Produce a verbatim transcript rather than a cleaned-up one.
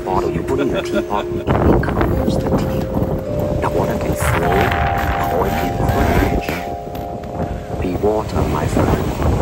bottle, you put in the teapot, it becomes the tea. The water can flow, or it can flash. Be water, my friend.